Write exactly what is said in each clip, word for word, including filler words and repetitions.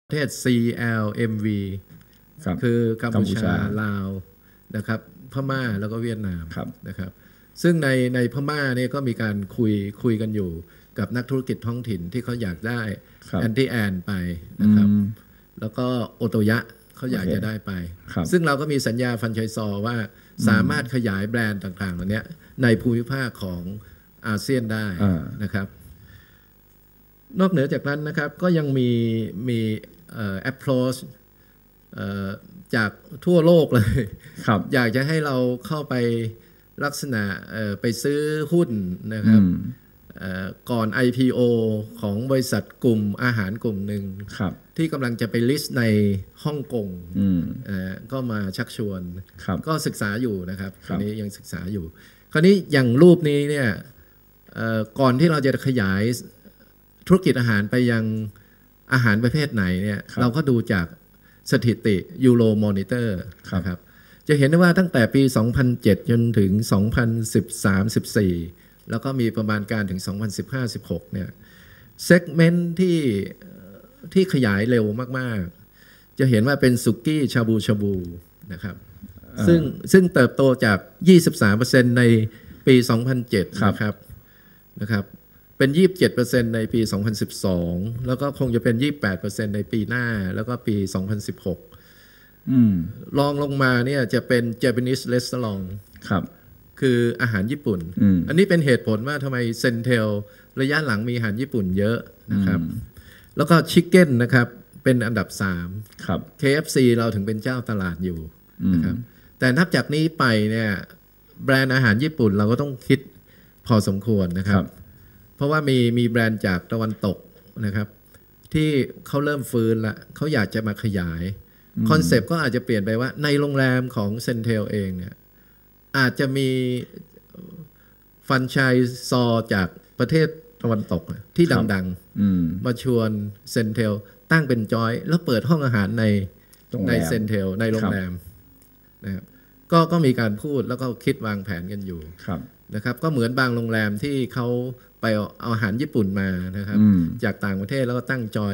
ประเทศ ซี แอล เอ็ม วี คือกัมพูชาลาวนะครับพม่าแล้วก็เวียดนามนะครับซึ่งในในพม่าเนี่ยก็มีการคุยคุยกันอยู่กับนักธุรกิจท้องถิ่นที่เขาอยากได้แอนตี้แอนไปนะครับแล้วก็โอโตยะเขาอยากจะได้ไปซึ่งเราก็มีสัญญาฟันไชซอว่าสามารถขยายแบรนด์ต่างๆเหล่านี้ในภูมิภาคของอาเซียนได้นะครับนอกเหนือจากนั้นนะครับก็ยังมีมีเอ่อ approach เอ่อจากทั่วโลกเลยอยากจะให้เราเข้าไปลักษณะเอ่อไปซื้อหุ้นนะครับก่อน ไอ พี โอ ของบริษัทกลุ่มอาหารกลุ่มหนึ่งที่กำลังจะไปลิสต์ในฮ่องกงก็มาชักชวนก็ศึกษาอยู่นะครับคราวนี้ยังศึกษาอยู่คราวนี้อย่างรูปนี้เนี่ยก่อนที่เราจะขยายธุรกิจอาหารไปยังอาหารประเภทไหนเนี่ยเราก็ดูจากสถิติยูโรมอนิเตอร์นะครับจะเห็นได้ว่าตั้งแต่ปี สองพันเจ็ด จนถึง สองพันสิบสาม สิบสี่ แล้วก็มีประมาณการถึง สองพันสิบห้า สิบหก เนี่ยเซกเมนต์ที่ที่ขยายเร็วมากๆจะเห็นว่าเป็นสุกี้ชาบูชาบูนะครับซึ่งซึ่งเติบโตจาก ยี่สิบสามเปอร์เซ็นต์ ในปี สองพันเจ็ด นะครับนะครับเป็น ยี่สิบเจ็ดเปอร์เซ็นต์ ในปี สองพันสิบสอง แล้วก็คงจะเป็น ยี่สิบแปดเปอร์เซ็นต์ ในปีหน้าแล้วก็ปี สองพันสิบหกลองลงมาเนี่ยจะเป็น Japanese Restaurant ครับคืออาหารญี่ปุ่น อ, อันนี้เป็นเหตุผลว่าทำไมเซนเทลระยะหลังมีอาหารญี่ปุ่นเยอะนะครับแล้วก็ชิคเก้นนะครับเป็นอันดับสามครับ เค เอฟ ซี เราถึงเป็นเจ้าตลาดอยู่นะครับแต่นับจากนี้ไปเนี่ยแบรนด์อาหารญี่ปุ่นเราก็ต้องคิดพอสมควรนะครับเพราะว่ามีมีแบรนด์จากตะวันตกนะครับที่เขาเริ่มฟื้นละเขาอยากจะมาขยายคอนเซปต์ก็อาจจะเปลี่ยนไปว่าในโรงแรมของเซนเทลเองเนี่ยอาจจะมีแฟรนไชส์ซอจากประเทศตะวันตกที่ดังๆมาชวนเซนเทลตั้งเป็นจอยแล้วเปิดห้องอาหารในในเซนเทลในโรงแรมนะครับก็ก็มีการพูดแล้วก็คิดวางแผนกันอยู่นะครับก็เหมือนบางโรงแรมที่เขาไปเอาอาหารญี่ปุ่นมานะครับจากต่างประเทศแล้วก็ตั้งจอย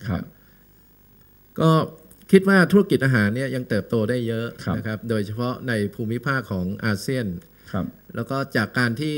ก็คิดว่าธุรกิจอาหารเนี่ยยังเติบโตได้เยอะนะครับโดยเฉพาะในภูมิภาคของอาเซียนแล้วก็จากการที่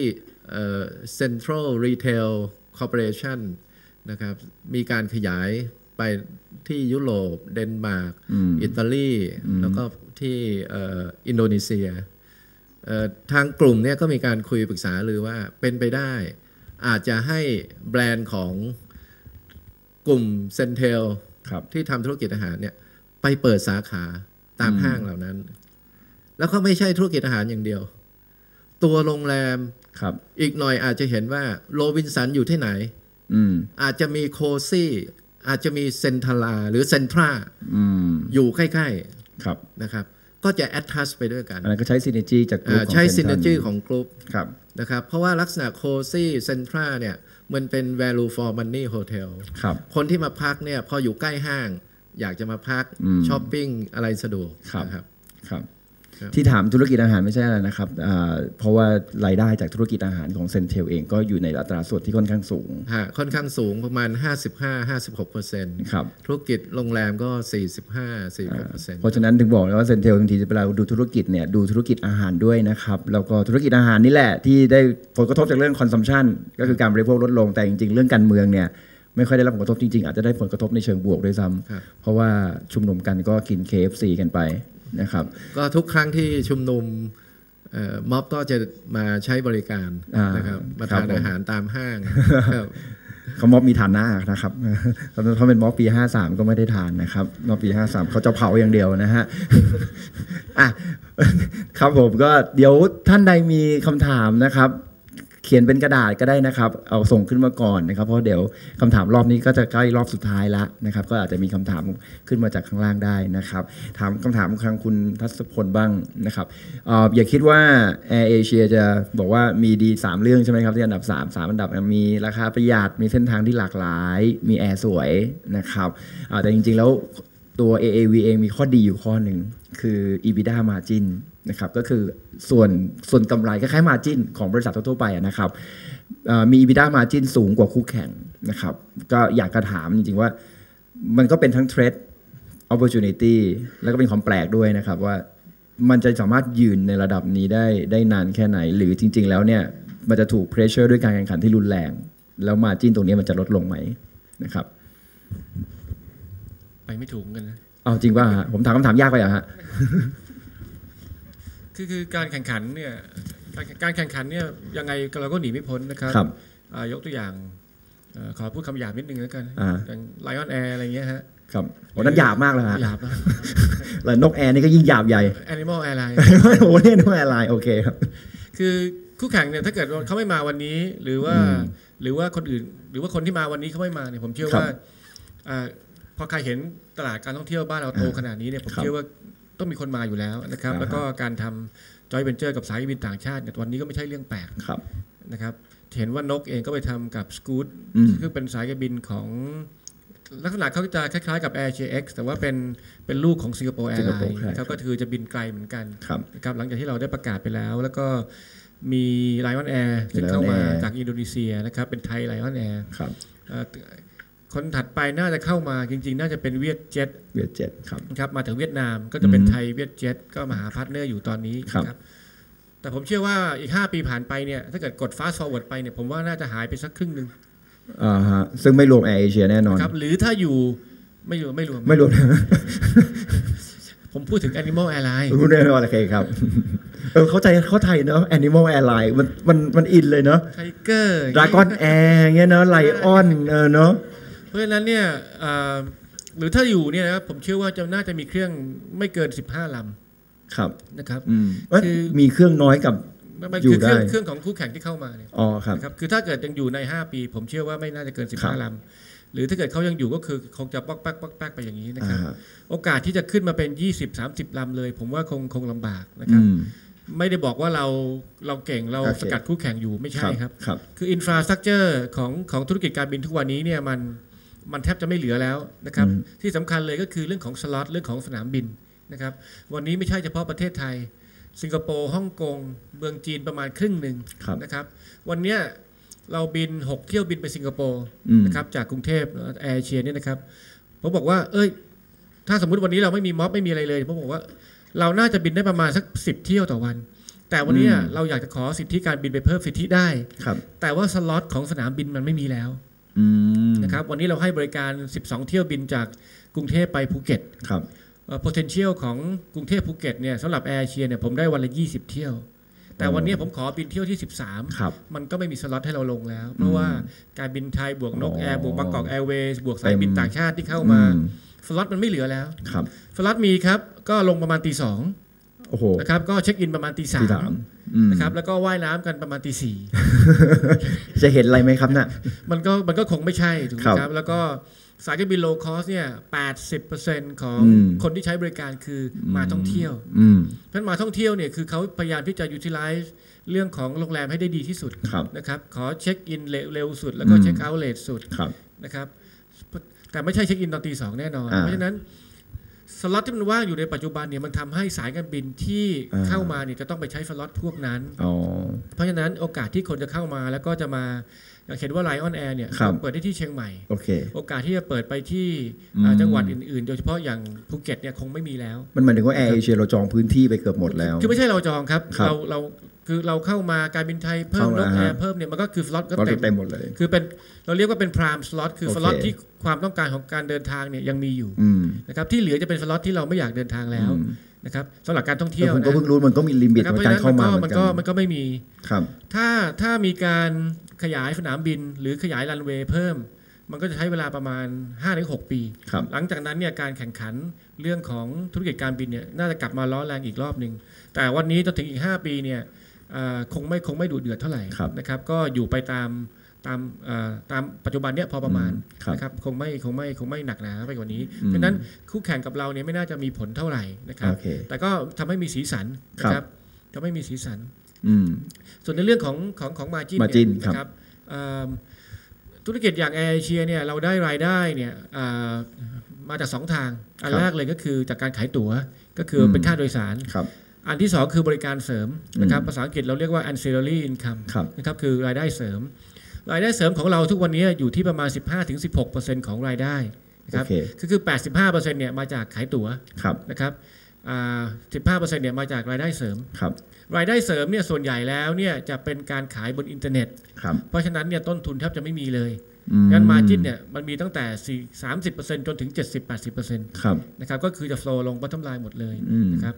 Central Retail Corporation นะครับมีการขยายไปที่ยุโรปเดนมาร์กอิตาลีแล้วก็ที่อินโดนีเซียทางกลุ่มเนี่ยก็มีการคุยปรึกษาหรือว่าเป็นไปได้อาจจะให้แบรนด์ของกลุ่มเซนเทลที่ทำธุรกิจอาหารเนี่ยไปเปิดสาขาตามห้างเหล่านั้นแล้วก็ไม่ใช่ธุรกิจอาหารอย่างเดียวตัวโรงแรมอีกหน่อยอาจจะเห็นว่าโรบินสันอยู่ที่ไหนอาจจะมีโคซี่อาจจะมีเซนทราหรือเซนทราอยู่ใกล้ๆนะครับก็จะแอดทัชไปด้วยกันอันนั้นก็ใช้ซินเนจี้จากกลุ่มใช้ซินเนจี้ของกลุ่มนะครับเพราะว่าลักษณะโคซี่เซนทราเนี่ยมันเป็น value for money hotel คนที่มาพักเนี่ยพออยู่ใกล้ห้างอยากจะมาพักช้อปปิ้งอะไรสะดวกนะครับครับที่ถามธุรกิจอาหารไม่ใช่อะไรนะครับเพราะว่ารายได้จากธุรกิจอาหารของเซนเทลเองก็อยู่ในอัตราส่วนที่ค่อนข้างสูงค่อนข้างสูงประมาณ ห้าสิบห้า ห้าสิบหกเปอร์เซ็นต์ ครับธุรกิจโรงแรมก็ สี่สิบห้า สี่สิบหกเปอร์เซ็นต์ เพราะฉะนั้นถึงบอกว่าเซนเทลบางทีเวลาดูธุรกิจเนี่ยดูธุรกิจอาหารด้วยนะครับแล้วก็ธุรกิจอาหารนี่แหละที่ได้ผลกระทบจากเรื่องคอนซัมชันก็คือการบริโภคลดลงแต่จริงๆเรื่องการเมืองเนี่ยไม่ค่อยได้รับผลกระทบจริงๆอาจจะได้ผลกระทบในเชิงบวกด้วยซ้ำเพราะว่าชุมนุมกันก็กิน เค เอฟ ซี กันไปนะครับก็ทุกครั้งที่ชุมนุมม็อบก็จะมาใช้บริการนะครับมาทานอาหารตามห้างเขาม็อบมีทานหน้านะครับเขาเป็นม็อบปีห้าสามก็ไม่ได้ทานนะครับม็อบปีห้าสามเขาจะเผาอย่างเดียวนะฮะอ่ะครับผมก็เดี๋ยวท่านใดมีคำถามนะครับเขียนเป็นกระดาษก็ได้นะครับเอาส่งขึ้นมาก่อนนะครับเพราะเดี๋ยวคำถามรอบนี้ก็จะใกล้รอบสุดท้ายแล้วนะครับก็อาจจะมีคำถามขึ้นมาจากข้างล่างได้นะครับถามคำถามทางคุณทัศพลบ้างนะครับ อ, อย่าคิดว่า Air Asia จะบอกว่ามีดีสามเรื่องใช่ไหมครับที่อันดับสาม สามอันดับมีราคาประหยัดมีเส้นทางที่หลากหลายมีแอร์สวยนะครับแต่จริงๆแล้วตัว เอ เอ วี เองมีข้อดีอยู่ข้อหนึ่งคือ EBITDA Margin นะครับก็คือส่วนส่วนกำไรคล้ายๆ Margin ของบริษัททั่วไปนะครับมี EBITDA Margin สูงกว่าคู่แข่งนะครับก็อยากจะถามจริงๆว่ามันก็เป็นทั้ง threat opportunity แล้วก็เป็นความแปลกด้วยนะครับว่ามันจะสามารถยืนในระดับนี้ได้ได้นานแค่ไหนหรือจริงๆแล้วเนี่ยมันจะถูก pressure ด้วยการแข่งขันที่รุนแรงแล้วมาจิ้นตรงนี้มันจะลดลงไหมนะครับไปไม่ถูกกันนะเอาจริงป่ะฮะผมถามคำถามยากไปเหรอฮะคือคือการแข่งขันเนี่ยการแข่งขันเนี่ยยังไงเราก็หนีไม่พ้นนะครับยกตัวอย่างขอพูดคำหยาบนิดนึงแล้วกันอย่าง Lion Air อะไรเงี้ยฮะครับโอ้นั้นหยาบมากเลยฮะหยาบมากแล้วนกแอร์นี่ก็ยิ่งหยาบใหญ่ Animal Airline โอ้เนี่ย Animal Airline โอเคครับคือคู่แข่งเนี่ยถ้าเกิดเขาไม่มาวันนี้หรือว่าหรือว่าคนอื่นหรือว่าคนที่มาวันนี้เขาไม่มาเนี่ยผมเชื่อว่าพอใครเห็นตลาดการท่องเที่ยวบ้านเราโตขนาดนี้เนี่ยผมเชื่อว่าต้องมีคนมาอยู่แล้วนะครับแล้วก็การทำจอยเวนเจอร์กับสายการบินต่างชาติเนี่ยวันนี้ก็ไม่ใช่เรื่องแปลกนะครับเห็นว่านกเองก็ไปทำกับสกู๊ตซึ่งเป็นสายการบินของลักษณะเขาจะคล้ายๆกับ Air เอ เอ็กซ์ แต่ว่าเป็นเป็นลูกของสิงคโปร์แอร์ไลน์นะครับก็คือจะบินไกลเหมือนกันนะครับหลังจากที่เราได้ประกาศไปแล้วแล้วก็มี Lion Air ซึ่งเข้ามาจากอินโดนีเซียนะครับเป็นไทย Lion Air คนถัดไปน่าจะเข้ามาจริงๆน่าจะเป็นเวียดเจ็ตเวียดเจ็ตครับครับมาจากเวียดนามก็จะเป็นไทยเวียดเจ็ตก็มาหาพาร์ทเนอร์อยู่ตอนนี้ครับแต่ผมเชื่อว่าอีกห้าปีผ่านไปเนี่ยถ้าเกิดกด fast forward ไปเนี่ยผมว่าน่าจะหายไปสักครึ่งนึงอ่าฮะซึ่งไม่รวมแอร์เอเชียแน่นอนครับหรือถ้าอยู่ไม่รวมไม่รวมไม่รวมผมพูดถึง Animal Airline พูดได้โอเคครับเออเข้าใจเข้าใจเนาะ Animal Airline มันมันมันอินเลยเนาะ Tiger Dragon Air เงี้ยเนาะ Lion เออเนาะเพราะฉะนั้นเนี่ยหรือถ้าอยู่เนี่ยนะครับผมเชื่อว่าจะน่าจะมีเครื่องไม่เกินสิบห้าลำครับนะครับคือมีเครื่องน้อยกับอยู่ได้เครื่องของคู่แข่งที่เข้ามาเนี่ยอ๋อครับครับคือถ้าเกิดยังอยู่ในห้าปีผมเชื่อว่าไม่น่าจะเกินสิบห้าลำหรือถ้าเกิดเขายังอยู่ก็คือคงจะป๊อกแป๊กป๊อกแป๊กไปอย่างนี้นะครับโอกาสที่จะขึ้นมาเป็นยี่สิบ สามสิบลำเลยผมว่าคงคงลำบากนะครับไม่ได้บอกว่าเราเราเก่งเราสกัดคู่แข่งอยู่ไม่ใช่ครับคืออินฟราสตรัคเจอร์ของของธุรกิจการบินทุกวันนี้เนี่ยมันมันแทบจะไม่เหลือแล้วนะครับที่สำคัญเลยก็คือเรื่องของสล็อตเรื่องของสนามบินนะครับวันนี้ไม่ใช่เฉพาะประเทศไทยสิงคโปร์ฮ่องกงเมืองจีนประมาณครึ่งหนึ่งนะครับวันนี้เราบินหกเที่ยวบินไปสิงคโปร์นะครับจากกรุงเทพแอร์เอเชียเนี่ยนะครับผมบอกว่าเอ้ยถ้าสมมุติวันนี้เราไม่มีม็อบไม่มีอะไรเลยผมบอกว่าเราน่าจะบินได้ประมาณสักสิบเที่ยวต่อวันแต่วันนี้เราอยากจะขอสิทธิการบินไปเพิ่มสิทธิได้แต่ว่าสล็อตของสนามบินมันไม่มีแล้วนะครับวันนี้เราให้บริการสิบสองเที่ยวบินจากกรุงเทพไปภูเก็ตครับ potential ของกรุงเทพภูเก็ตเนี่ยสำหรับแอร์เอเชียเนี่ยผมได้วันละยี่สิบเที่ยวแต่วันนี้ผมขอบินเที่ยวที่สิบสามมันก็ไม่มีสล็อตให้เราลงแล้วเพราะว่าการบินไทยบวกนกแอร์บวกบางกอกแอร์เวย์บวกสายบินต่างชาติที่เข้ามาสล็อตมันไม่เหลือแล้วสล็อตมีครับก็ลงประมาณตีสองนะครับก็เช็คอินประมาณตีสามนะครับแล้วก็ว่ายน้ำกันประมาณตีสี่จะเห็นอะไรไหมครับน่ะมันก็มันก็คงไม่ใช่ถูกไหมครับแล้วก็สายการบินโลคอสเนี่ย แปดสิบเปอร์เซ็นต์ ของคนที่ใช้บริการคือมาท่องเที่ยวเพราะมาท่องเที่ยวเนี่ยคือเขาพยายามที่จะ utilize เรื่องของโรงแรมให้ได้ดีที่สุดนะครับขอเช็คอินเร็วสุดแล้วก็เช็คเอาท์เลทสุดนะครับแต่ไม่ใช่เช็คอินตอนตีสองแน่นอนเพราะฉะนั้นสล็อตที่มันว่างอยู่ในปัจจุบันเนี่ยมันทำให้สายการบินที่เข้ามาเนี่ยจะต้องไปใช้สล็อตพวกนั้นเพราะฉะนั้นโอกาสที่คนจะเข้ามาแล้วก็จะมาอย่างเห็นว่า Lion Air เนี่ยเปิดได้ที่เชียงใหม่ okay. โอกาสที่จะเปิดไปที่จังหวัดอื่นๆโดยเฉพาะอย่างภูเก็ตเนี่ยคงไม่มีแล้วมันหมายถึงว่าแอร์เอเชียเราจองพื้นที่ไปเกือบหมดแล้วคือไม่ใช่เราจองครับเราเราคือเราเข้ามาการบินไทยเพิ่มนกแอร์เพิ่มเนี่ยมันก็คือสล็อตก็เต็มหมดเลยคือเป็นเราเรียกว่าเป็น prime slot คือสล็อตที่ความต้องการของการเดินทางเนี่ยยังมีอยู่นะครับที่เหลือจะเป็นสล็อตที่เราไม่อยากเดินทางแล้วนะครับสำหรับการท่องเที่ยวผมก็เพิ่งรู้มันก็มีลิมิตในการเข้ามามันก็มันก็ไม่มีถ้าถ้ามีการขยายสนามบินหรือขยายรันเวย์เพิ่มมันก็จะใช้เวลาประมาณ ห้าถึงหก ปีหลังจากนั้นเนี่ยการแข่งขันเรื่องของธุรกิจการบินเนี่ยน่าจะกลับมาล้อแรงอีกรอบนึงแต่วันนี้จนถึงอีกห้าปีเนี่ยคงไม่คงไม่ดุเดือดเท่าไหร่นะครับก็อยู่ไปตามตามตามปัจจุบันเนี่ยพอประมาณนะครับคงไม่คงไม่คงไม่หนักหนาไปกว่านี้เพราะฉะนั้นคู่แข่งกับเราเนี่ยไม่น่าจะมีผลเท่าไหร่นะครับแต่ก็ทำให้มีสีสันนะครับทำให้มีสีสันส่วนในเรื่องของของของมาจินนะครับธุรกิจอย่างแอร์เอเชียเนี่ยเราได้รายได้เนี่ยมาจากสองทางอันแรกเลยก็คือจากการขายตั๋วก็คือเป็นค่าโดยสารอันที่สองคือบริการเสริมนะครับภาษาอังกฤษเราเรียกว่า ancillary income นะครับคือรายได้เสริมรายได้เสริมของเราทุกวันนี้อยู่ที่ประมาณ สิบห้าถึงสิบหกเปอร์เซ็นต์ ของรายได้นะครับคือคือ แปดสิบห้าเปอร์เซ็นต์ เนี่ยมาจากขายตั๋วนะครับอ่า สิบห้าเปอร์เซ็นต์ เนี่ยมาจากรายได้เสริมรายได้เสริมเนี่ยส่วนใหญ่แล้วเนี่ยจะเป็นการขายบนอินเทอร์เน็ตเพราะฉะนั้นเนี่ยต้นทุนแทบจะไม่มีเลยงั้น margin เนี่ยมันมีตั้งแต่ สามสิบเปอร์เซ็นต์ จนถึง เจ็ดสิบถึงแปดสิบเปอร์เซ็นต์ นะครับก็คือจะ flow ลง bottom line หมดเลยนะครับ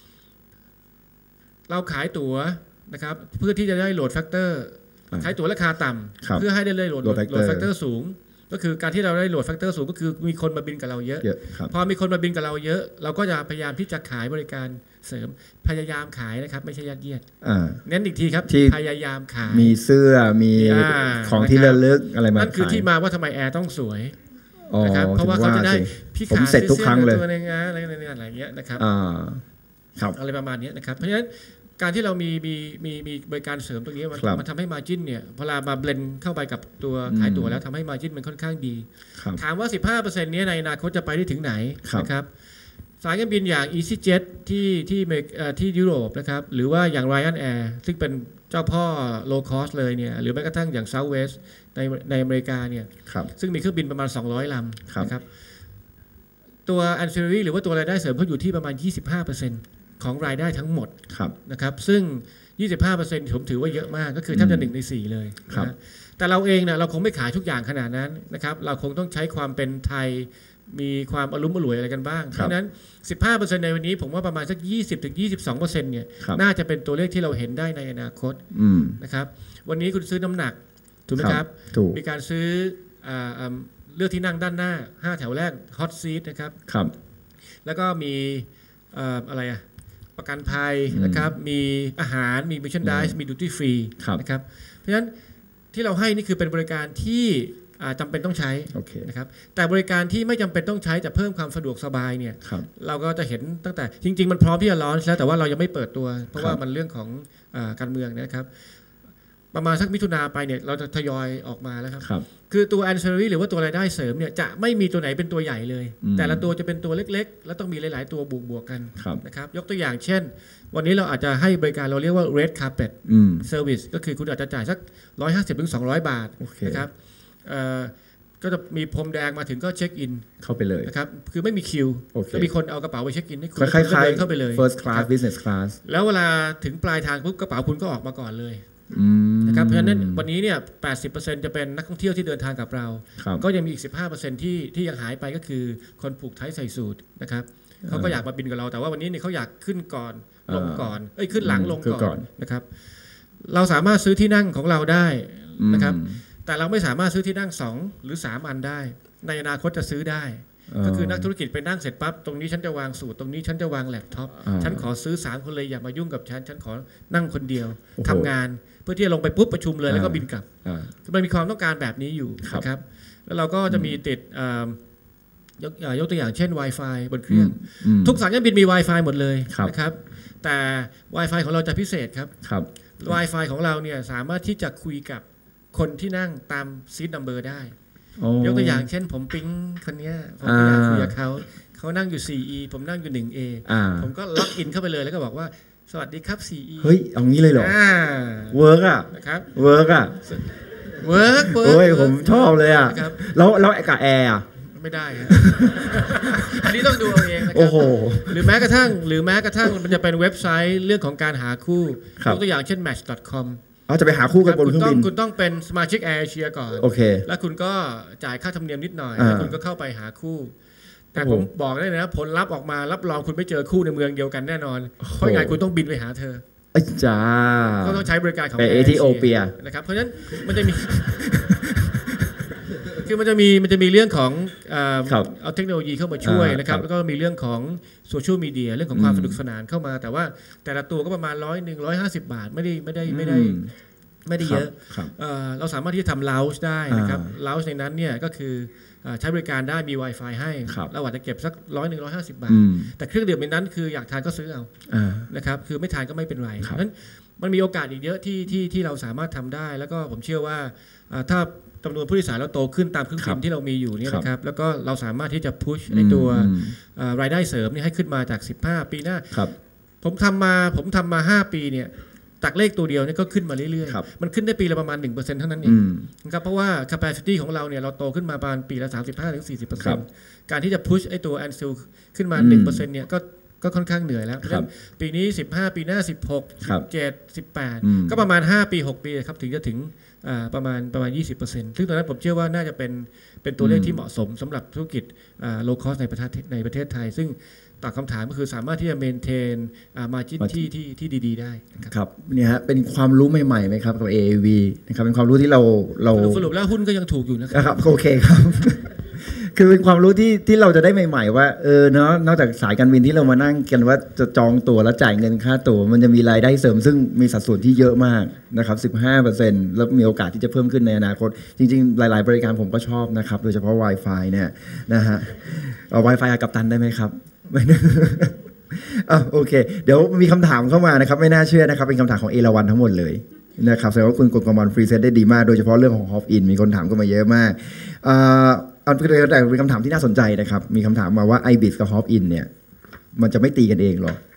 เราขายตั๋วนะครับเพื่อที่จะได้โหลดแฟกเตอร์ขายตั๋วราคาต่ำเพื่อให้ได้เลยโหลดโหลดแฟกเตอร์สูงก็คือการที่เราได้โหลดแฟกเตอร์สูงก็คือมีคนมาบินกับเราเยอะพอมีคนมาบินกับเราเยอะเราก็จะพยายามที่จะขายบริการเสริมพยายามขายนะครับไม่ใช่ยัดเยียดเน้นอีกทีครับพยายามขายมีเสื้อมีของที่ระลึกอะไรมานั่นคือที่มาว่าทำไมแอร์ต้องสวยนะครับเพราะว่าเขาจะได้พี่ขาเสร็จทุกครั้งเลยอะไรเงี้ยอะไรเงี้ยนะครับอะไรประมาณนี้นะครับเพราะฉะนั้นการที่เรามีมีมีมีบริการเสริมตรงนี้มันมันทำให้ margin เนี่ยพอเรามาเบลนเข้าไปกับตัวขายตั๋วแล้วทำให้ margin มันค่อนข้างดีถามว่า สิบห้าเปอร์เซ็นต์ นี้ในอนาคตจะไปได้ถึงไหนนะครับสายการบินอย่าง EasyJet ที่ที่ที่ยุโรปนะครับหรือว่าอย่าง Ryanair ซึ่งเป็นเจ้าพ่อ low cost เลยเนี่ยหรือแม้กระทั่งอย่าง Southwest ในในอเมริกาเนี่ยซึ่งมีเครื่องบินประมาณสองร้อยลำนะครับตัว ancillary หรือว่าตัวรายได้เสริมเขาอยู่ที่ประมาณ ยี่สิบห้าเปอร์เซ็นต์ของรายได้ทั้งหมดนะครับซึ่ง ยี่สิบห้าเปอร์เซ็นต์ ผมถือว่าเยอะมากก็คือแทบจะหนึ่งในสี่เลยนะแต่เราเองเนี่ยเราคงไม่ขายทุกอย่างขนาดนั้นนะครับเราคงต้องใช้ความเป็นไทยมีความอารมณ์อร่วยอะไรกันบ้างเพราะฉะนั้น สิบห้าเปอร์เซ็นต์ ในวันนี้ผมว่าประมาณสัก ยี่สิบถึงยี่สิบสองเปอร์เซ็นต์ เนี่ยน่าจะเป็นตัวเลขที่เราเห็นได้ในอนาคตนะครับวันนี้คุณซื้อน้ำหนักถูกไหมครับมีการซื้อเลือกที่นั่งด้านหน้าห้าแถวแรก hot seat นะครับแล้วก็มีอะไรอะประกันภัยนะครับมีอาหารมีมิชชั่นไดส์มีดูตี้ฟรีนะครับเพราะฉะนั้นที่เราให้นี่คือเป็นบริการที่จำเป็นต้องใช้นะครับแต่บริการที่ไม่จำเป็นต้องใช้แต่เพิ่มความสะดวกสบายเนี่ยเราก็จะเห็นตั้งแต่จริงๆมันพร้อมที่จะลอนช์แล้วแต่ว่าเรายังไม่เปิดตัวเพราะว่ามันเรื่องของการเมืองนะครับประมาณสักมิถุนาไปเนี่ยเราจะทยอยออกมาแล้วครับคือตัว ancillary หรือว่าตัวรายได้เสริมเนี่ยจะไม่มีตัวไหนเป็นตัวใหญ่เลยแต่ละตัวจะเป็นตัวเล็กๆแล้วต้องมีหลายๆตัวบวกๆกันนะครับยกตัวอย่างเช่นวันนี้เราอาจจะให้บริการเราเรียกว่า red carpet service ก็คือคุณอาจจะจ่ายสัก หนึ่งร้อยห้าสิบถึงสองร้อย บาทนะครับก็จะมีพรมแดงมาถึงก็เช็คอินเข้าไปเลยนะครับคือไม่มีคิวจะมีคนเอากระเป๋าไปเช็คอินให้คุณคล้ายๆเข้าไปเลย first class business class แล้วเวลาถึงปลายทางปุ๊บกระเป๋าคุณก็ออกมาก่อนเลยนะครับเพราะฉะนั้นวันนี้เนี่ย แปดสิบเปอร์เซ็นต์ จะเป็นนักท่องเที่ยวที่เดินทางกับเราก็ยังมีอีก สิบห้าเปอร์เซ็นต์ ที่ที่ยังหายไปก็คือคนผูกไทใส่สูทนะครับเขาก็อยากมาบินกับเราแต่ว่าวันนี้เนี่ยเขาอยากขึ้นก่อนลงก่อนเอ้ยขึ้นหลังลงก่อนนะครับเราสามารถซื้อที่นั่งของเราได้นะครับแต่เราไม่สามารถซื้อที่นั่งสองหรือสามอันได้ในอนาคตจะซื้อได้ก็คือนักธุรกิจไปนั่งเสร็จปั๊บตรงนี้ฉันจะวางสูตรตรงนี้ฉันจะวางแล็ปท็อปฉันขอซื้อสามคนเลยอย่ามายุ่งกับฉันฉันขอนั่งคนเดียวทำงานเพื่อที่จะลงไปปุ๊บประชุมเลยแล้วก็บินกลับมันมีความต้องการแบบนี้อยู่นะครับแล้วเราก็จะมีติดยกยกตัวอย่างเช่น Wi-Fi บนเครื่องทุกสายการบินมี Wi-Fi หมดเลยนะครับแต่ Wi-Fi ของเราจะพิเศษครับ Wi-Fi ของเราเนี่ยสามารถที่จะคุยกับคนที่นั่งตามซีทนัมเบอร์ได้ยกตัวอย่างเช่นผมปิ๊งคนนี้ผมอยากคุยกับเขาเขานั่งอยู่ สี่ อี ผมนั่งอยู่ หนึ่ง เอ ผมก็ล็อกอินเข้าไปเลยแล้วก็บอกว่าสวัสดีครับ สี่ อีเฮ้ยเอางี้เลยเหรอเวิร์กอ่ะนะครับเวิร์กอ่ะเวิร์กเวิร์กโอ้ยผมชอบเลยอ่ะแล้วแล้วกับแอร์อ่ะไม่ได้อันนี้ต้องดูเอาเองนะครับหรือแม้กระทั่งหรือแม้กระทั่งมันจะเป็นเว็บไซต์เรื่องของการหาคู่ยกตัวอย่างเช่น match ดอท คอมเอาจะไปหาคู่กันบนเครื่องบินคุณต้องเป็นสมาชิกแอร์เอเชียก่อนโอเคแล้วคุณก็จ่ายค่าธรรมเนียมนิดหน่อยแล้วคุณก็เข้าไปหาคู่แต่ผมบอกได้เลยนะผลลัพธ์ออกมารับรองคุณไม่เจอคู่ในเมืองเดียวกันแน่นอนเพราะยังไงคุณต้องบินไปหาเธอจ้าก็ต้องใช้บริการของเอธิโอเปียนะครับเพราะฉะนั้นมันจะมีคือมันจะมีมันจะมีเรื่องของเอาเทคโนโลยีเข้ามาช่วยนะครับแล้วก็มีเรื่องของโซเชียลมีเดียเรื่องของความสนุกสนานเข้ามาแต่ว่าแต่ละตัวก็ประมาณร้อยหนึ่งร้อยห้าสิบบาทไม่ได้ไม่ได้ไม่ได้ไม่ได้เยอะเราสามารถที่จะทำ lounge ได้นะครับ lounge ในนั้นเนี่ยก็คือใช้บริการได้มี Wi-Fi ให้เราอาจจะเก็บสักร้อยหนึ่งร้อยห้าสิบบาทแต่เครื่องดื่มในนั้นคืออยากทานก็ซื้อเอานะครับคือไม่ทานก็ไม่เป็นไรเพราะฉะนั้นมันมีโอกาสอีกเยอะที่ที่ที่เราสามารถทำได้แล้วก็ผมเชื่อว่าถ้าจำนวนผู้โดยสารเราโตขึ้นตามเครื่องบินที่เรามีอยู่เนี่ยนะครับแล้วก็เราสามารถที่จะพุชในตัวรายได้เสริมนี่ให้ขึ้นมาจากสิบห้าปีหน้าผมทำมาผมทำมาห้าปีเนี่ยจากเลขตัวเดียวเนี่ยก็ขึ้นมาเรื่อยๆมันขึ้นได้ปีละประมาณ หนึ่งเปอร์เซ็นต์ เท่านั้นเองนะครับเพราะว่า capacity ของเราเนี่ยเราโตขึ้นมาประมาณปีละ สามสิบห้าถึงสี่สิบเปอร์เซ็นต์ การที่จะ push ไอ้ตัว Ansil ขึ้นมา หนึ่งเปอร์เซ็นต์ เนี่ยก็ก็ค่อนข้างเหนื่อยแล้วเพราะฉะนั้นปีนี้สิบห้าปีหน้าสิบหก สิบเจ็ด สิบแปดก็ประมาณห้าปีหกปีครับถึงจะถึงประมาณประมาณ ยี่สิบเปอร์เซ็นต์ ซึ่งตอนนั้นผมเชื่อว่าน่าจะเป็นเป็นตัวเลขที่เหมาะสมสำหรับธุรกิจ low cost ในประเทศในประเทศไทยซึ่งตอบคำถามก็คือสามารถที่จะ maintain margin ที่ที่ที่ดีๆได้ครับเนี่ยฮะเป็นความรู้ใหม่ๆไหมครับกับ เอ เอ วี นะครับเป็นความรู้ที่เราเราสรุปแล้วหุ้นก็ยังถูกอยู่นะครับโอเคครับคือเป็นความรู้ที่ที่เราจะได้ใหม่ๆว่าเออเนาะนอกจากสายการบินที่เรามานั่งกันว่าจะจองตั๋วแล้วจ่ายเงินค่าตั๋วมันจะมีรายได้เสริมซึ่งมีสัดส่วนที่เยอะมากนะครับ สิบห้าเปอร์เซ็นต์ แล้วมีโอกาสที่จะเพิ่มขึ้นในอนาคตจริงๆหลายๆบริการผมก็ชอบนะครับโดยเฉพาะ Wi-Fi เนี่ยนะฮะเอา Wi-Fi กับตันได้ไหมครับอ่ะโอเคเดี๋ยวมีคำถามเข้ามานะครับไม่น่าเชื่อนะครับเป็นคำถามของเอราวัณทั้งหมดเลยนะครับแสดงว่าคุณกฤษกมลฟรีเซตได้ดีมากโดยเฉพาะเรื่องของ Hop In มีคนถามเข้ามาเยอะมากอ่าอันเป็นแต่เป็นคำถามที่น่าสนใจนะครับมีคำถามมาว่า ไอ บิ เอส กับ Hop In เนี่ยมันจะไม่ตีกันเองหรอ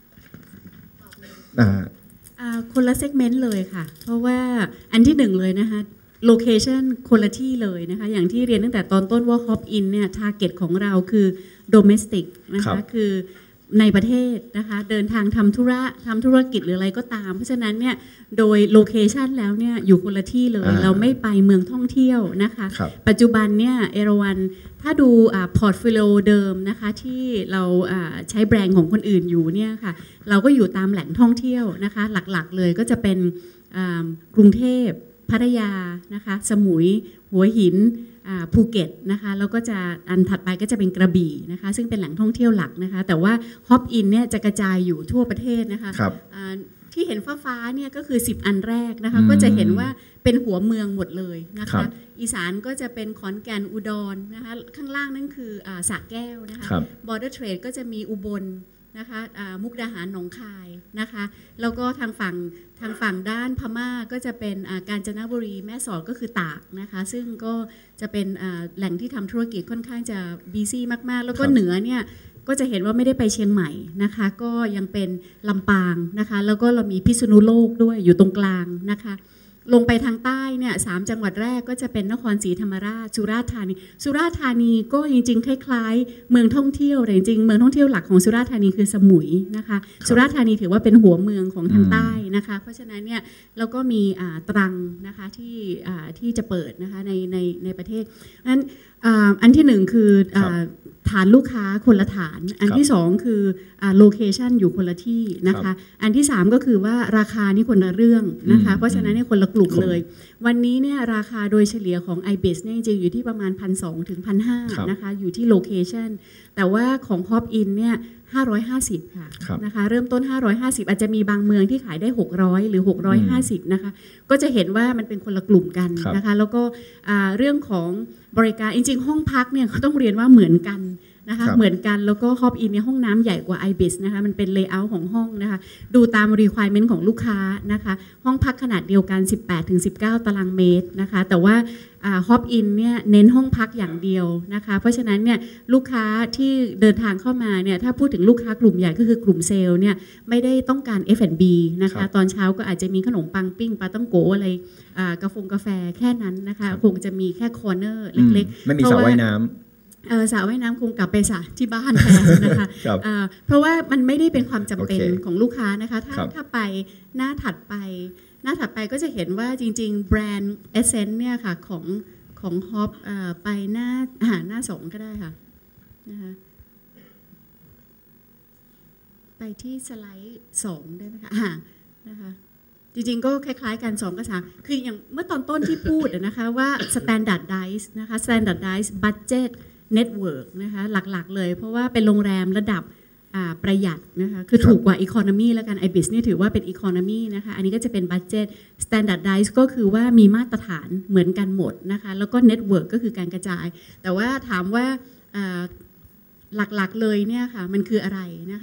อ่าคนละเซกเมนต์เลยค่ะเพราะว่าอันที่หนึ่งเลยนะคะโลเคชันคนละที่เลยนะคะอย่างที่เรียนตั้งแต่ตอนต้นว่า Hop In เนี่ย target ของเราคือ domestic นะคะคือในประเทศนะคะเดินทางทำธุระทำธุรกิจหรืออะไรก็ตามเพราะฉะนั้นเนี่ยโดยโลเคชันแล้วเนี่ยอยู่คนละที่เลยเราไม่ไปเมืองท่องเที่ยวนะคะปัจจุบันเนี่ยเอราวัณถ้าดูพอร์ตโฟลิโอเดิมนะคะที่เราใช้แบรนด์ของคนอื่นอยู่เนี่ยค่ะเราก็อยู่ตามแหล่งท่องเที่ยวนะคะหลักๆเลยก็จะเป็นกรุงเทพพัทยานะคะสมุยหัวหินภูเก็ตนะคะแล้วก็จะอันถัดไปก็จะเป็นกระบี่นะคะซึ่งเป็นแหล่งท่องเที่ยวหลักนะคะแต่ว่า Hop In เนี่ยจะกระจายอยู่ทั่วประเทศนะคะที่เห็นฟ้าๆเนี่ยก็คือสิบอันแรกนะคะก็จะเห็นว่าเป็นหัวเมืองหมดเลยนะคะอีสานก็จะเป็นขอนแก่นอุดรนะคะข้างล่างนั่นคือสระแก้วนะคะ Border Trade ก็จะมีอุบลนะคะมุกดาหารหนองคายนะคะแล้วก็ทางฝั่งทางฝั่งด้านพม่าก็จะเป็นกาญจนบุรีแม่สอดก็คือตากนะคะซึ่งก็จะเป็นแหล่งที่ทำธุรกิจค่อนข้างจะบีซี่มากๆแล้วก็เหนือเนี่ยก็จะเห็นว่าไม่ได้ไปเชียงใหม่นะคะก็ยังเป็นลำปางนะคะแล้วก็เรามีพิษณุโลกด้วยอยู่ตรงกลางนะคะลงไปทางใต้เนี่ยสามจังหวัดแรกก็จะเป็นนครศรีธรรมราชสุราษฎร์ธานีสุราษฎร์ธานีก็จริงๆคล้ายๆเมืองท่องเที่ยวแต่จริงๆเมืองท่องเที่ยวหลักของสุราษฎร์ธานีคือสมุยนะคะสุราษฎร์ธานีถือว่าเป็นหัวเมืองของทางใต้นะคะเพราะฉะนั้นเนี่ยเราก็มีตรังนะคะที่ที่จะเปิดนะคะในในในประเทศนั้นอันที่หนึ่งคือฐานลูกค้าคนละฐานอันที่สองคือโลเคชันอยู่คนละที่นะคะอันที่สามก็คือว่าราคานี่คนละเรื่องนะคะเพราะฉะนั้นเนี่ยคนละกลุ่มเลยวันนี้เนี่ยราคาโดยเฉลี่ยของ ไอ บี เอส เนี่ยจริงอยู่ที่ประมาณ หนึ่งพันสองร้อย ถึง หนึ่งพันห้าร้อย นะคะอยู่ที่โลเคชันแต่ว่าของ Hop In เนี่ยห้าร้อยห้าสิบค่ะนะคะเริ่มต้นห้าร้อยห้าสิบอาจจะมีบางเมืองที่ขายได้หกร้อยหรือหกร้อยห้าสิบนะคะก็จะเห็นว่ามันเป็นคนละกลุ่มกันนะคะแล้วก็เรื่องของบริการจริงๆห้องพักเนี่ยเขาต้องเรียนว่าเหมือนกันนะคะเหมือนกันแล้วก็ Hop In ในห้องน้ำใหญ่กว่า ไอ บี เอส นะคะมันเป็น layout ของห้องนะคะดูตาม requirement ของลูกค้านะคะห้องพักขนาดเดียวกัน สิบแปดถึงสิบเก้า ตารางเมตรนะคะแต่ว่าHop In เนี่ยเน้นห้องพักอย่างเดียวนะคะเพราะฉะนั้นเนี่ยลูกค้าที่เดินทางเข้ามาเนี่ยถ้าพูดถึงลูกค้ากลุ่มใหญ่ก็คือกลุ่มเซลล์เนี่ยไม่ได้ต้องการ เอฟ แอนด์ บี นะคะตอนเช้าก็อาจจะมีขนมปังปิ้งปลาต้องโกอะไรกาแฟกาแฟแค่นั้นนะคะคงจะมีแค่คอร์เนอร์เล็กๆไม่มีสระว่ายน้ำสระว่ายน้ำคงกลับไปสระที่บ้านแทนนะคะเพราะว่ามันไม่ได้เป็นความจำเป็น okay. ของลูกค้านะคะถ้าถ้าไปหน้าถัดไปหน้าถัดไปก็จะเห็นว่าจริงๆแบรนด์ Essence เนี่ยค่ะของของ Hop ไปหน้าหน้าสองก็ได้ค่ะนะคะไปที่สไลด์สองได้ไหมคะนะคะจริงๆก็คล้ายๆกันสองกับสามคืออย่างเมื่อตอนต้นที่พูดนะคะว่า standardize นะคะ standardize budget network นะคะหลักๆเลยเพราะว่าเป็นโรงแรมระดับประหยัดนะคะคือถูกกว่า economy แล้วกัน ไอ บี เอส นี่ถือว่าเป็น economy นะคะอันนี้ก็จะเป็น budget standardize ก็คือว่ามีมาตรฐานเหมือนกันหมดนะคะแล้วก็ network ก็คือการกระจายแต่ว่าถามว่าหลักๆเลยเนี่ยค่ะมันคืออะไรนะคะ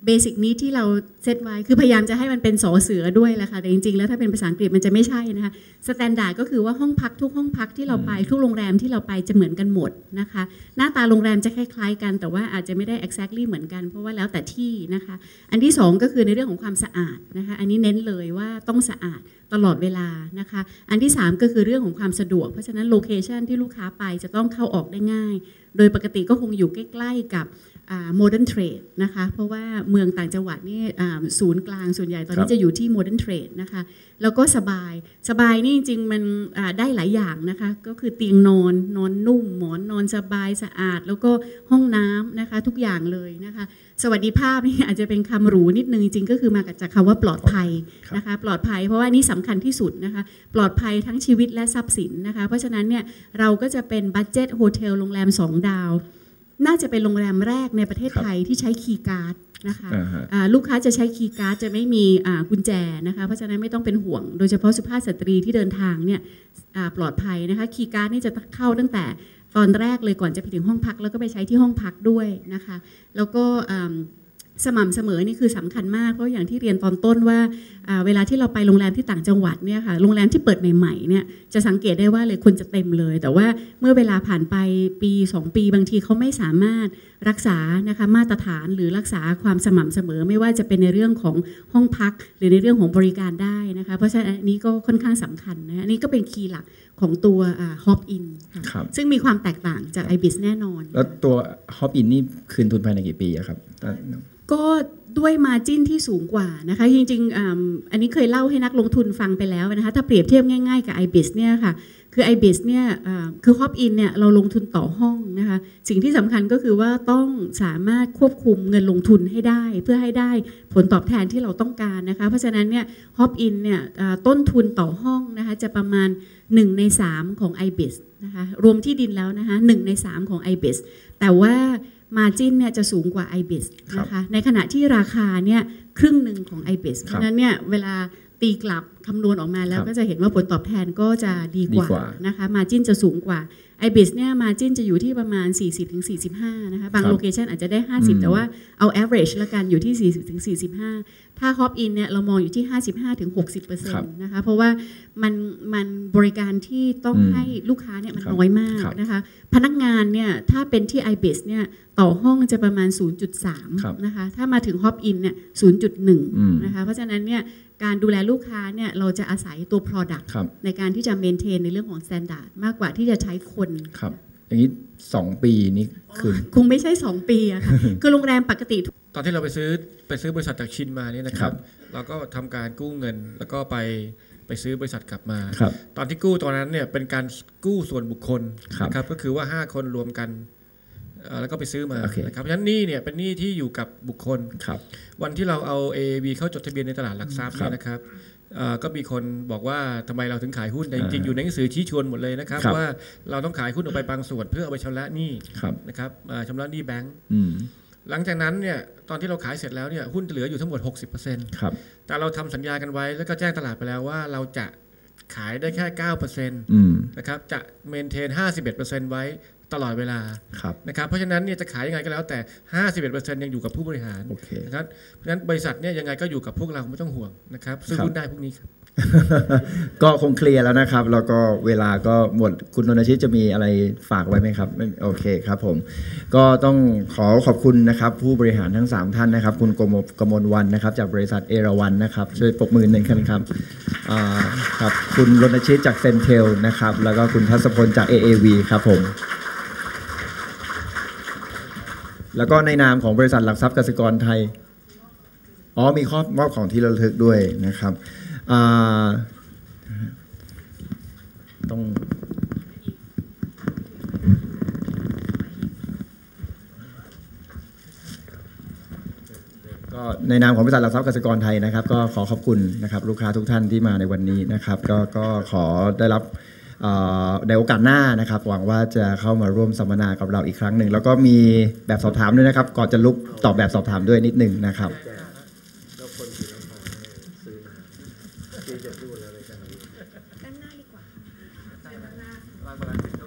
เบสิกนี้ที่เราเซตไว้คือพยายามจะให้มันเป็นสอเสือด้วยแหละค่ะแต่จริงๆแล้วถ้าเป็นภาษาอังกฤษมันจะไม่ใช่นะคะสแตนดาร์ดก็คือว่าห้องพักทุกห้องพักที่เราไปทุกโรงแรมที่เราไปจะเหมือนกันหมดนะคะหน้าตาโรงแรมจะคล้ายๆกันแต่ว่าอาจจะไม่ได้ exactly เหมือนกันเพราะว่าแล้วแต่ที่นะคะอันที่สองก็คือในเรื่องของความสะอาดนะคะอันนี้เน้นเลยว่าต้องสะอาดตลอดเวลานะคะอันที่สามก็คือเรื่องของความสะดวกเพราะฉะนั้นโลเคชันที่ลูกค้าไปจะต้องเข้าออกได้ง่ายโดยปกติก็คงอยู่ใกล้ๆกับโมเดิร์นเทรดนะคะเพราะว่าเมืองต่างจังหวัดนี่ศูนย์กลางส่วนใหญ่ตอนนี้จะอยู่ที่โมเดิร์นเทรดนะคะแล้วก็สบายสบายนี่จริงๆมันได้หลายอย่างนะคะก็คือเตียงนอนนอนนุ่มหมอนนอนสบายสะอาดแล้วก็ห้องน้ำนะคะทุกอย่างเลยนะคะสวัสดิภาพนี่อาจจะเป็นคำหรูนิดนึงจริงๆก็คือมาจากคำว่าปลอดภัยนะคะปลอดภัยเพราะว่านี่สำคัญที่สุดนะคะปลอดภัยทั้งชีวิตและทรัพย์สินนะคะเพราะฉะนั้นเนี่ยเราก็จะเป็นบัดเจ็ตโฮเทลโรงแรมสองดาวน่าจะเป็นโรงแรมแรกในประเทศไทยที่ใช้คีย์การ์ดนะคะลูกค้าจะใช้คีย์การ์ดจะไม่มีกุญแจนะคะเพราะฉะนั้นไม่ต้องเป็นห่วงโดยเฉพาะสุภาพสตรีที่เดินทางเนี่ยปลอดภัยนะคะคีย์การ์ดนี่จะเข้าตั้งแต่ตอนแรกเลยก่อนจะไปถึงห้องพักแล้วก็ไปใช้ที่ห้องพักด้วยนะคะแล้วก็สม่ำเสมอนี่คือสำคัญมากเพราะอย่างที่เรียนตอนต้นว่าเวลาที่เราไปโรงแรมที่ต่างจังหวัดเนี่ยค่ะโรงแรมที่เปิดใหม่ๆเนี่ยจะสังเกตได้ว่าเลยคนจะเต็มเลยแต่ว่าเมื่อเวลาผ่านไปปีสองปีบางทีเขาไม่สามารถรักษานะคะมาตรฐานหรือรักษาความสม่ำเสมอไม่ว่าจะเป็นในเรื่องของห้องพักหรือในเรื่องของบริการได้นะคะเพราะฉะนั้นอันนี้ก็ค่อนข้างสำคัญนะอันนี้ก็เป็นคีย์หลักของตัวฮอปอินซึ่งมีความแตกต่างจาก ไอ บิส แน่นอนแล้วตัวฮอปอินนี่คืนทุนภายในกี่ปีครับก็ด้วยมาจิ้นที่สูงกว่านะคะจริงๆ อ, อันนี้เคยเล่าให้นักลงทุนฟังไปแล้วนะคะถ้าเปรียบเทียบง่ายๆกับ ไอ บิส เนี่ยค่ะคือ ไอ บิส เนี่ยคือ Hop-in เนี่ยเราลงทุนต่อห้องนะคะสิ่งที่สำคัญก็คือว่าต้องสามารถควบคุมเงินลงทุนให้ได้เพื่อให้ได้ผลตอบแทนที่เราต้องการนะคะเพราะฉะนั้นเนี่ย Hop-in เนี่ยต้นทุนต่อห้องนะคะจะประมาณหนึ่งในสามของ ไอ บิส นะคะรวมที่ดินแล้วนะคะหนึ่งในสามของ ไอ บิส แต่ว่ามาจิ้นเนี่ยจะสูงกว่า ไอ บิส นะคะในขณะที่ราคาเนี่ยครึ่งหนึ่งของ ไอ บิส เพราะฉะนั้นเนี่ยเวลาตีกลับคำนวณออกมาแล้วก็จะเห็นว่าผลตอบแทนก็จะดีกว่านะคะมาจิ้นจะสูงกว่า ไอ บิส เนี่ยมาจิ้นจะอยู่ที่ประมาณ สี่สิบถึงสี่สิบห้า นะคะบางโลเคชันอาจจะได้ห้าสิบแต่ว่าเอา average ละกันอยู่ที่ สี่สิบถึงสี่สิบห้า ถ้า Hop-in เนี่ยเรามองอยู่ที่ ห้าสิบห้าถึงหกสิบเปอร์เซ็นต์ นะคะเพราะว่ามันมันบริการที่ต้องให้ลูกค้าเนี่ยมันน้อยมากนะคะพนักงานเนี่ยถ้าเป็นที่ ไอ บิส เนี่ยต่อห้องจะประมาณ ศูนย์จุดสาม นะคะถ้ามาถึง Hop-in เนี่ย ศูนย์จุดหนึ่ง นะคะเพราะฉะนั้นเนี่ยการดูแลลูกค้าเนี่ยเราจะอาศัยตัว product ในการที่จะ maintain ในเรื่องของ standard มากกว่าที่จะใช้คนครับอย่างนี้สองปีนี้คือคงไม่ใช่สองปีอะค่ะคือโรงแรมปกติตอนที่เราไปซื้อไปซื้อบริษัทจากชินมาเนี่ยนะครับเราก็ทำการกู้เงินแล้วก็ไปไปซื้อบริษัทกลับมาตอนที่กู้ตอนนั้นเนี่ยเป็นการกู้ส่วนบุคคลนะครับก็คือว่าห้าคนรวมกันแล้วก็ไปซื้อมานะครับเพราะฉะนั้นหนี้เนี่ยเป็นหนี้ที่อยู่กับบุคคลวันที่เราเอา เอ บี เข้าจดทะเบียนในตลาดหลักทรัพย์เนี่ยนะครับก็มีคนบอกว่าทำไมเราถึงขายหุ้นแต่จริงๆอยู่ในหนังสือชี้ชวนหมดเลยนะครับว่าเราต้องขายหุ้นออกไปบางส่วนเพื่อเอาไปชำระหนี้นะครับชำระหนี้แบงก์หลังจากนั้นเนี่ยตอนที่เราขายเสร็จแล้วเนี่ยหุ้นเหลืออยู่ทั้งหมด หกสิบเปอร์เซ็นต์ ครับแต่เราทำสัญญากันไว้แล้วก็แจ้งตลาดไปแล้วว่าเราจะขายได้แค่ เก้าเปอร์เซ็นต์ นะครับจะเมนเทน ห้าสิบเอ็ดเปอร์เซ็นต์ ไว้ตลอดเวลานะครับเพราะฉะนั้นเนี่ยจะขายยังไงก็แล้วแต่ ห้าสิบเอ็ดเปอร์เซ็นต์ ยังอยู่กับผู้บริหารนะครับเพราะฉะนั้นบริษัทเนี่ยยังไงก็อยู่กับพวกเราไม่ต้องห่วงนะครับซื้อหุ้นได้พวกนี้ครับก็คงเคลียร์แล้วนะครับแล้วก็เวลาก็หมดคุณรณชิตจะมีอะไรฝากไว้ไหมครับโอเคครับผมก็ต้องขอขอบคุณนะครับผู้บริหารทั้งสามท่านนะครับคุณกมลวรรณนะครับจากบริษัทเอราวัณนะครับช่วยปรบมือหนึ่งครับครับคุณรณชิตจากเซนเทลนะครับแล้วก็คุณทัศพลจาก เอ เอ วี ครับผมแล้วก็ในนามของบริษัทหลักทรัพย์กสิกรไทยอ๋อมีข้อมอบของที่ระลึกด้วยนะครับต้องก็ในนามของบริษัทหลักทรัพย์กสิกรไทยนะครับก็ขอขอบคุณนะครับลูกค้าทุกท่านที่มาในวันนี้นะครับก็ก็ขอได้รับในโอกาสหน้านะครับหวังว่าจะเข้ามาร่วมสัมมนากับเราอีกครั้งหนึ่งแล้วก็มีแบบสอบถามด้วยนะครับก่อนจะลุกตอบแบบสอบถามด้วยนิดนึงนะครับ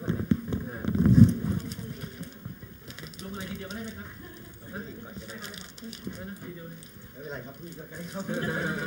ลงอะไรทีเดียวก็ได้ไหมครับไม่เป็นไรครับพี่ก็ได้เข้าไป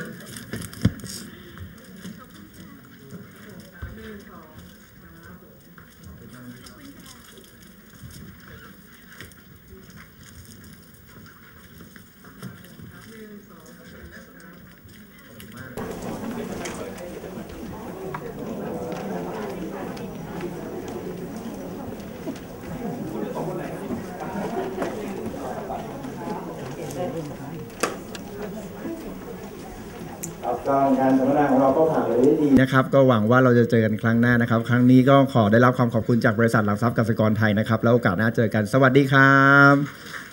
ก็การสัมมนาของเราก็ผ่านไปได้ดีนะครับก็หวังว่าเราจะเจอกันครั้งหน้านะครับครั้งนี้ก็ขอได้รับความขอบคุณจากบริษัทหลักทรัพย์กสิกรไทยนะครับแล้วโอกาสหน้าเจอกันสวัสดีครับ